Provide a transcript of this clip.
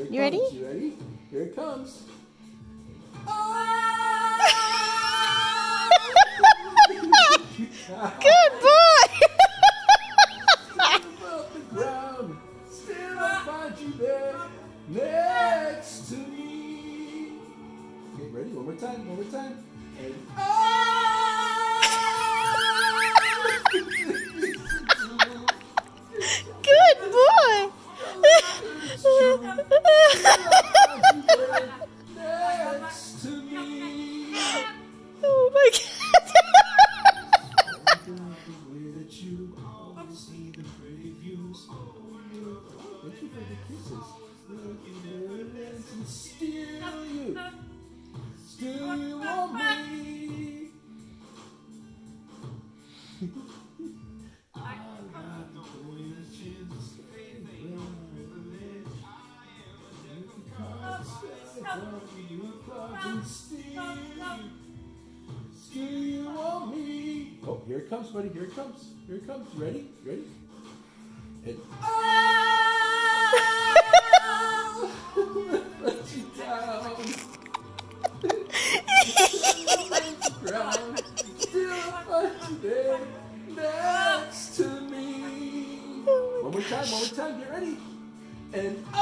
You ready? You ready? Here it comes. Good boy! Above the ground, still I find you there, next to me. Okay, ready? One more time, one more time. And Good boy! next to me. Oh my God! The way that you always see the pretty views. Thank you for the kisses. And still you want me. I love the way that you stay still you want me. Oh, here it comes, buddy. Here it comes. Here it comes. You ready? You ready? And let you down. Ground. Still find you there next to me. One more time. Get ready. And